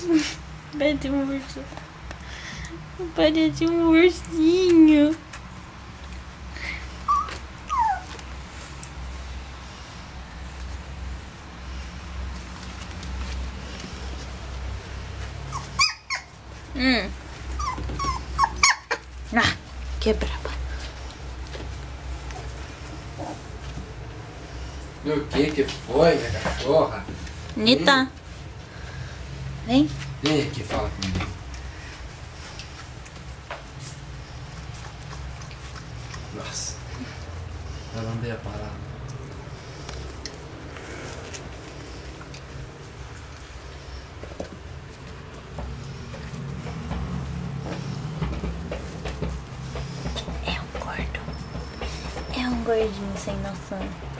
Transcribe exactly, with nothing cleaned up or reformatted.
Parece um urso. Parece um ursinho. Hum. Ah, que braba. O que que foi, minha cachorra? Nita. Vem. Vem aqui, fala comigo. Nossa. Eu não dei a parada. É um gordo. É um gordinho sem noção.